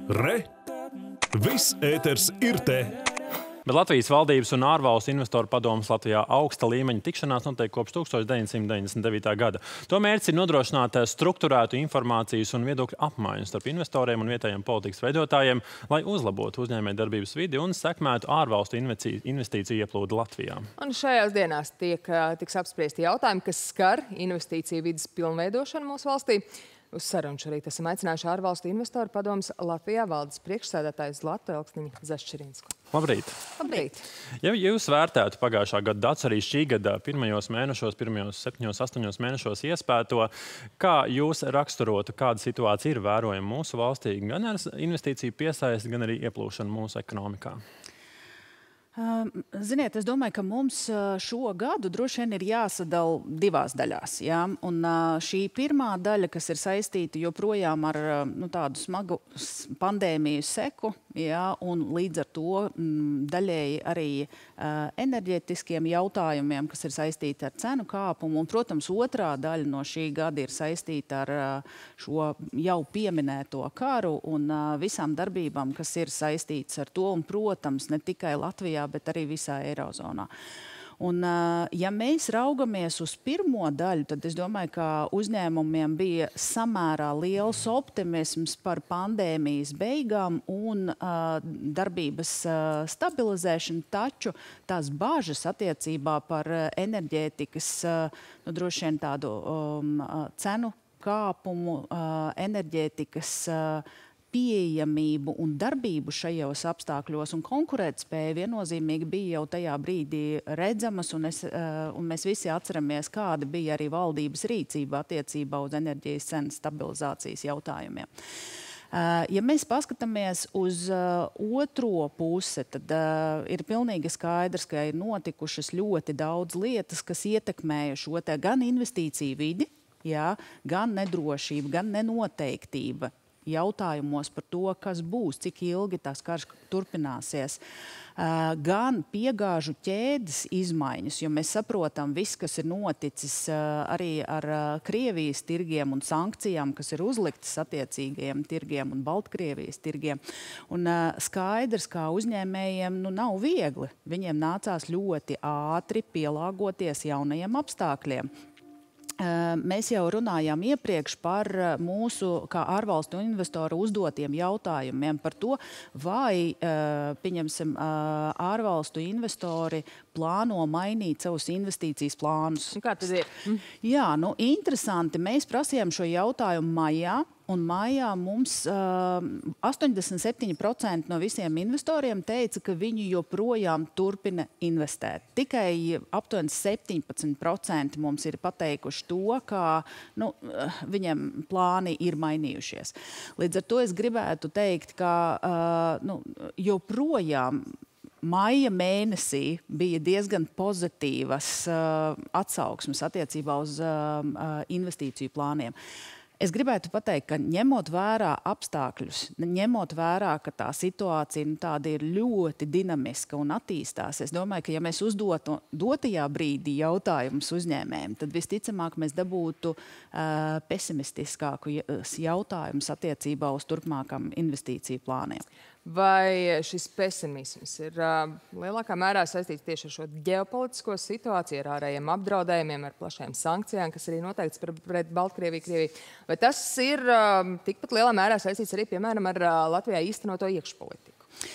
Re! Viss ēters ir te! Bet Latvijas valdības un ārvalstu investoru padomes Latvijā augsta līmeņa tikšanās notiek kopš 1999. gada. To mērķis ir nodrošināt strukturētu informācijas un viedokļu apmaiņu starp investoriem un vietējiem politikas veidotājiem, lai uzlabotu uzņēmējdarbības vidi un sekmētu ārvalstu investīciju ieplūdi Latvijā. Un šajās dienās tiks apspriesti jautājumi, kas skar investīciju vides pilnveidošanu mūsu valstī. Uz sarunu šorīt esam aicinājuši ārvalstu investoru padomes Latvijā valdes priekšsēdētāju Zlatu Elksniņu Zaščirinsku. Labrīt! Labrīt! Ja jūs vērtētu pagājušā gada datus, arī šī gada pirmajos 7–8 mēnešos iespēto, kā jūs raksturotu, kāda situācija ir vērojama mūsu valstī, gan ar investīciju piesaisti, gan arī ieplūšanu mūsu ekonomikā? Ziniet, es domāju, ka mums šo gadu droši vien ir jāsadala divās daļās. Ja? Un šī pirmā daļa, kas ir saistīta joprojām ar tādu smagu pandēmiju seku, ja? Un līdz ar to daļēji arī enerģētiskiem jautājumiem, kas ir saistīti ar cenu kāpumu. Un, protams, otrā daļa no šī gada ir saistīta ar šo jau pieminēto karu un visām darbībām, kas ir saistītas ar to. Un, protams, ne tikai Latvijā, bet arī visā Eirozonā. Un, ja mēs raugamies uz pirmo daļu, tad es domāju, ka uzņēmumiem bija samērā liels optimisms par pandēmijas beigām un darbības stabilizēšanu, taču tās bāžas attiecībā par enerģētikas, droši vien tādu cenu kāpumu, enerģētikas pieejamību un darbību šajos apstākļos un konkurētspēja viennozīmīgi bija jau tajā brīdī redzamas, un mēs visi atceramies, kāda bija arī valdības rīcība attiecībā uz enerģijas cenas stabilizācijas jautājumiem. Ja mēs paskatāmies uz otro pusi, tad ir pilnīgi skaidrs, ka ir notikušas ļoti daudz lietas, kas ietekmēja šo te gan investīciju vidi, jā, gan nedrošību, gan nenoteiktība jautājumos par to, kas būs, cik ilgi tās karš turpināsies, gan piegāžu ķēdes izmaiņas, jo mēs saprotam viss, kas ir noticis arī ar Krievijas tirgiem un sankcijām, kas ir uzliktas attiecīgajiem tirgiem un Baltkrievijas tirgiem. Un skaidrs, kā uzņēmējiem nav viegli. Viņiem nācās ļoti ātri pielāgoties jaunajiem apstākļiem. Mēs jau runājām iepriekš par mūsu, kā ārvalstu investoru uzdotiem jautājumiem par to, vai, pieņemsim, ārvalstu investori plāno mainīt savus investīcijas plānus. Kā tas ir? Jā, interesanti. Mēs prasījām šo jautājumu maijā. Un maijā mums 87% no visiem investoriem teica, ka viņi joprojām turpina investēt. Tikai aptuveni 17% mums ir pateikuši to, ka viņiem plāni ir mainījušies. Līdz ar to es gribētu teikt, ka joprojām maija mēnesī bija diezgan pozitīvas atsauksmes attiecībā uz investīciju plāniem. Es gribētu pateikt, ka ņemot vērā apstākļus, ņemot vērā, ka tā situācija tāda ir ļoti dinamiska un attīstās, es domāju, ka ja mēs uzdotu dotajā brīdī jautājumus uzņēmējiem, tad visticamāk mēs dabūtu pesimistiskāku jautājumus attiecībā uz turpmākām investīciju plāniem. Vai šis pesimisms ir lielākā mērā saistīts tieši ar šo ģeopolitisko situāciju, ar ārējiem apdraudējumiem, ar plašajām sankcijām, kas arī noteikts pret Baltkrieviju, Krieviju? Vai tas ir tikpat lielā mērā saistīts arī, piemēram, ar Latvijā īstenoto iekšpolitiku?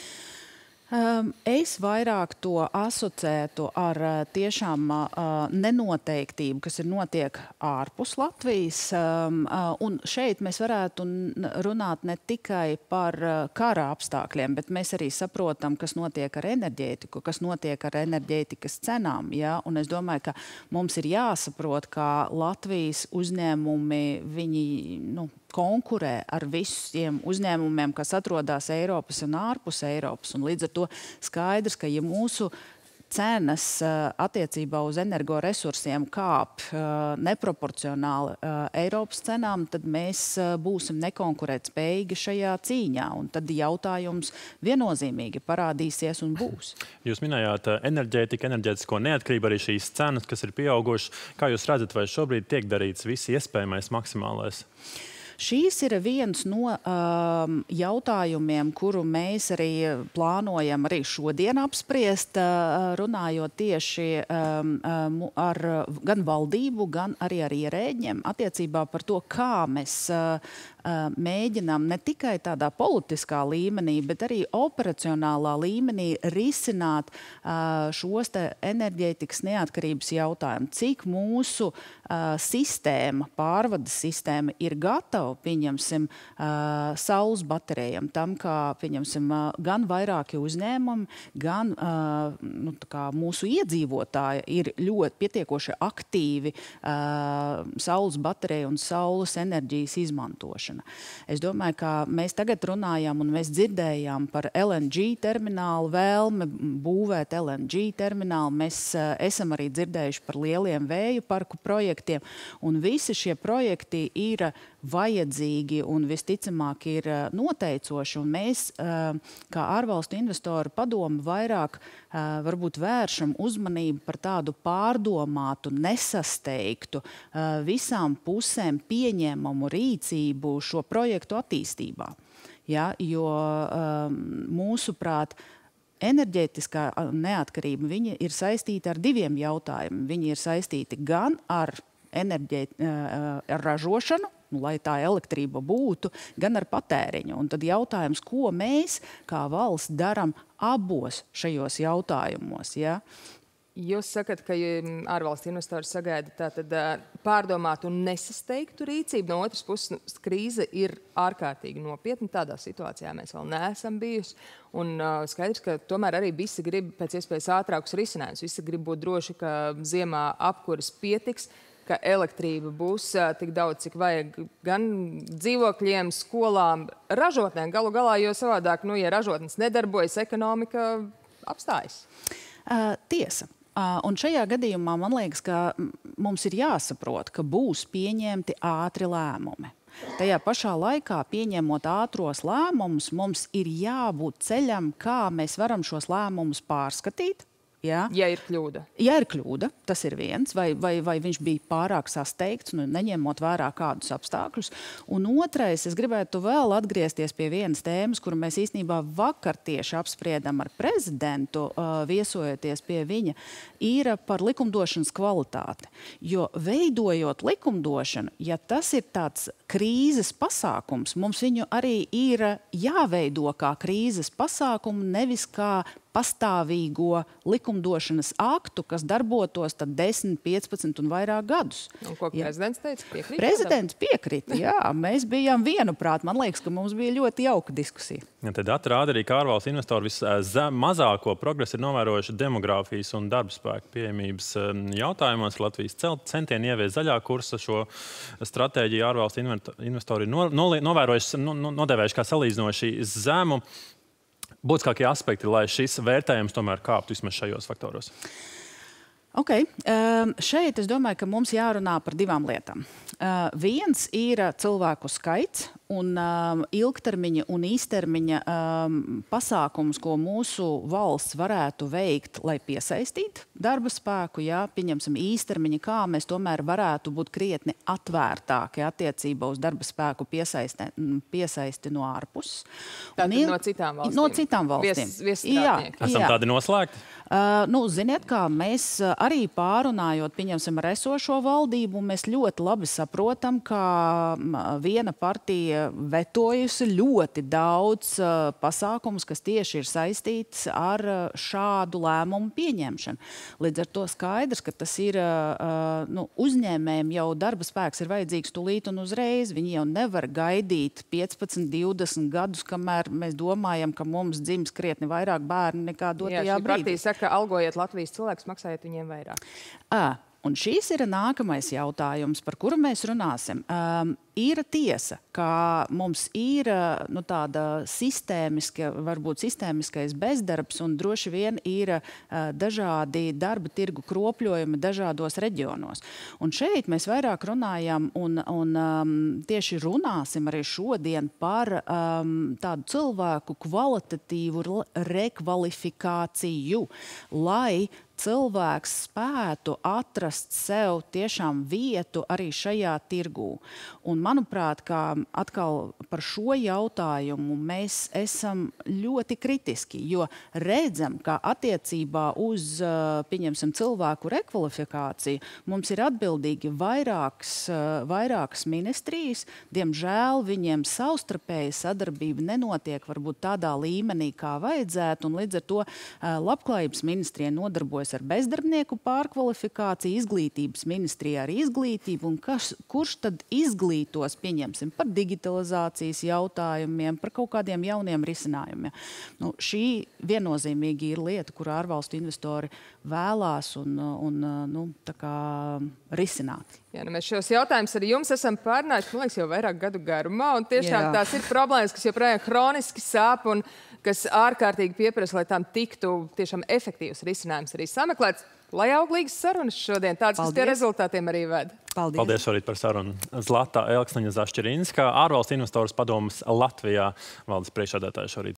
Es vairāk to asociētu ar tiešām nenoteiktību, kas notiek ārpus Latvijas. Un šeit mēs varētu runāt ne tikai par kara apstākļiem, bet mēs arī saprotam, kas notiek ar enerģētiku, kas notiek ar enerģētikas cenām. Ja? Un es domāju, ka mums ir jāsaprot, ka Latvijas uzņēmumi, viņi konkurē ar visiem uzņēmumiem, kas atrodas Eiropas un ārpus Eiropas. Un līdz ar to skaidrs, ka ja mūsu cenas attiecībā uz energoresursiem kāp neproporcionāli Eiropas cenām, tad mēs būsim nekonkurētspējīgi šajā cīņā. Un tad jautājums viennozīmīgi parādīsies un būs. Jūs minējāt enerģētiku, enerģētisko neatkarību, arī šīs cenas, kas ir pieaugušas. Kā jūs redzat, vai šobrīd tiek darīts viss iespējamais maksimālais? Šīs ir viens no jautājumiem, kuru mēs arī plānojam arī šodien apspriest, runājot tieši ar gan valdību, gan arī ar ierēģiem attiecībā par to, kā mēs mēģinām ne tikai tādā politiskā līmenī, bet arī operacionālā līmenī risināt šos te enerģētikas neatkarības jautājumu. Cik mūsu sistēma, pārvades sistēma ir gatava, pieņemsim, saules baterijām, tam, kā, pieņemsim, gan vairāki uzņēmumi, gan mūsu iedzīvotāji ir ļoti pietiekoši aktīvi saules bateriju un saules enerģijas izmantošana. Es domāju, ka mēs tagad runājām un mēs dzirdējām par LNG terminālu vēlme būvēt LNG terminālu. Mēs esam arī dzirdējuši par lieliem vēju parku projektiem, un visi šie projekti ir vajadzīgi un visticamāk ir noteicoši, un mēs, kā ārvalstu investoru padomu, vairāk varbūt vēršam uzmanību par tādu pārdomātu, nesasteigtu, visām pusēm pieņemamu rīcību šo projektu attīstībā. Ja, jo mūsuprāt, enerģētiskā neatkarība viņa ir saistīta ar diviem jautājumiem. Viņi ir saistīti gan ar ražošanu, lai tā elektrība būtu, gan ar patēriņu. Un tad jautājums, ko mēs kā valsts daram abos šajos jautājumos. Ja? Jūs sakat, ka ārvalstu investori sagaida tātad pārdomātu un nesasteigtu rīcību. No otras puses, krīze ir ārkārtīgi nopietna. Tādā situācijā mēs vēl neesam bijusi. Un skaidrs, ka tomēr arī visi grib pēc iespējas ātrākus risinājumus. Visi grib būt droši, ka ziemā apkuras pietiks, ka elektrība būs tik daudz, cik vajag gan dzīvokļiem, skolām, ražotnēm galu galā, jo savādāk, ja ražotnes nedarbojas, ekonomika apstājas. Tiesa. Un šajā gadījumā man liekas, ka mums ir jāsaprot, ka būs pieņemti ātri lēmumi. Tajā pašā laikā, pieņemot ātros lēmumus, mums ir jābūt ceļam, kā mēs varam šos lēmumus pārskatīt. Ja? Ja ir kļūda. Ja ir kļūda, tas ir viens, vai viņš bija pārāk sasteigts, neņemot vērā kādus apstākļus. Un otrais, es gribētu vēl atgriezties pie vienas tēmas, kuru mēs īstenībā vakar tieši apspriedam ar prezidentu, viesojoties pie viņa, ir par likumdošanas kvalitāti. Jo veidojot likumdošanu, ja tas ir tāds krīzes pasākums, mums viņu arī ir jāveido kā krīzes pasākumu, nevis kā pastāvīgo likumdošanas aktu, kas darbotos tad 10, 15 un vairāk gadus. Un ko prezidents teica? Piekrīt? Prezidents piekrita, jā. Mēs bijām vienuprāt. Man liekas, ka mums bija ļoti jauka diskusija. Ja, tad atrāda arī, ka ārvalstu investori vismazāko progresu ir novērojuši demogrāfijas un darba spēku pieejamības jautājumos. Latvijas centieni ieviest zaļā kursa šo stratēģiju ārvalstu investori nodēvējuši kā salīdzinoši zemu. Būtiskākie aspekti, lai šis vērtējums tomēr kāptu vismaz šajos faktoros? Šeit es domāju, ka mums jārunā par divām lietām. Viens ir cilvēku skaits un ilgtermiņa un īstermiņa pasākums, ko mūsu valsts varētu veikt, lai piesaistītu darba spēku. Ja, pieņemsim īstermiņa, kā mēs tomēr varētu būt krietni atvērtāki attiecībā uz darba spēku piesaisti no ārpuses. Tātad no citām valstīm? No citām valstīm. Esam tādi noslēgti? Ziniet kā, mēs arī pārunājot, pieņemsim, ar esošo valdību, mēs ļoti labi saprotam, ka viena partija vetojusi ļoti daudz pasākumus, kas tieši ir saistīts ar šādu lēmumu pieņemšanu. Līdz ar to skaidrs, ka tas ir uzņēmējiem jau darba spēks ir vajadzīgs tūlīt un uzreiz. Viņi jau nevar gaidīt 15, 20 gadus, kamēr mēs domājam, ka mums dzims krietni vairāk bērni nekā dotajā brīdī. Ka algojiet Latvijas cilvēkus, maksājiet viņiem vairāk. Un šīs ir nākamais jautājums, par kuru mēs runāsim. Ir tiesa, ka mums ir tāda varbūt sistēmiskais bezdarbs un droši vien ir dažādi darba tirgu kropļojumi dažādos reģionos. Un šeit mēs vairāk runājam un tieši runāsim arī šodien par tādu cilvēku kvalitatīvu rekvalifikāciju, lai cilvēks spētu atrast sev tiešām vietu arī šajā tirgū. Un, manuprāt, kā atkal par šo jautājumu mēs esam ļoti kritiski, jo redzam, ka attiecībā uz, pieņemsim, cilvēku rekvalifikāciju mums ir atbildīgi vairākas ministrijas. Diemžēl viņiem savstarpēja sadarbība nenotiek varbūt tādā līmenī, kā vajadzētu, un līdz ar to Labklājības ministrija nodarbojas ar bezdarbnieku pārkvalifikāciju, izglītības ministrija ar izglītību, un kurš tad izglītos, pieņemsim, par digitalizācijas jautājumiem, par kaut kādiem jauniem risinājumiem. Nu, šī viennozīmīgi ir lieta, kur ārvalstu investori vēlās un tā kā risināt. Jā, mēs šos jautājumus arī jums esam pārnājuši, man liekas, jau vairāk gadu garumā, un tiešām tās ir problēmas, kas joprojām hroniski sāp un kas ārkārtīgi pieprasa, lai tām tiktu tiešām efektīvs risinājums arī sameklēts, lai auglīgas sarunas šodien, tādas, kas pie rezultātiem arī ved. Paldies šorīt par sarunu. Zlata Elksniņa Zašķerīnska, ārvalstu investoru padomes Latvijā valdes priekšsēdētāja šorīt.